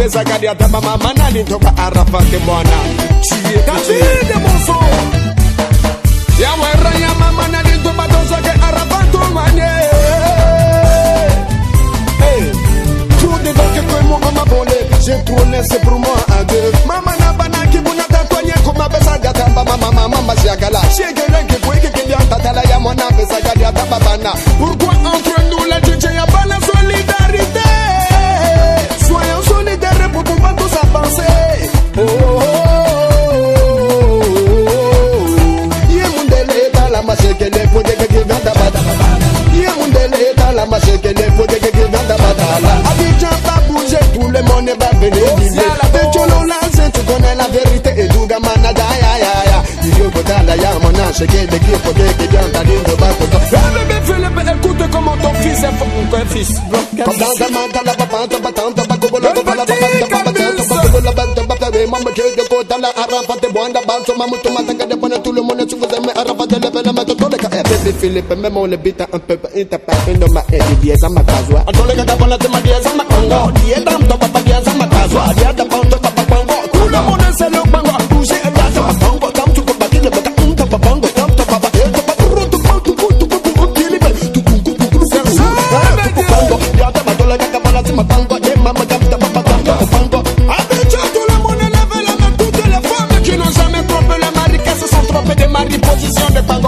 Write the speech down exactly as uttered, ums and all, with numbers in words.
pesa gadia taba mama nani toka Arafat mwana. Chie kachide monso. Ya wera ya mama nani toba dosa ke Arafat mwane. Hey, tout de donc que moi mama volé, j'ai trop laissé pour moi à deux. Mama na banaki buna tatwanye kuma pesa gadia taba mama mama masiagala. Chie gelen ke kwe ke kilian tatala ya mwana pesa gadia taba bana. Pourquoi entre nous la tchétché y'a pas la solidarité? Soyons solidaires pour pouvoir tous avancer. Oh, oh, oh, oh. Yé mundele dans la masse que les poudres que qui vient d'abata. Yé mundele dans la masse que les poudres que qui vient d'abata. Abidjan va bouger, tout le monde va venir vivre. De Tcholo Lanse, tu connais la vérité et tout gamana da ya ya ya. Il y a pas la ya mon âge qui est qui faut que vient d'aller de bas. Bébé Philippe, écoute comment ton fils est fort mon fils. Comme dans un mandat la papa, ta patente, ta bagobo la papa, la papa, ta papa, ta bagobo la bande, ta papa, maman qui est de côté la Arafat de Boanda, Banso, maman, tout matin, de bonne tout le monde, tu vous aimez Arafat de level, la tout le cas. Bébé Philippe, même on le bite un peu, il t'a pas fait de ma aide, il est à ma casoie. En tous les cas, on a demandé à ma congo, il est dans ton papa, il est à ma casoie, il est dans ton papa, congo. Tout le monde c'est le bango, bouger et bien, ta congo, comme tu peux battre le bata, un papa, congo, comme ton papa, et ton papa, tout, tout, tout, tout, tout, tout, tout, tout, position de pango.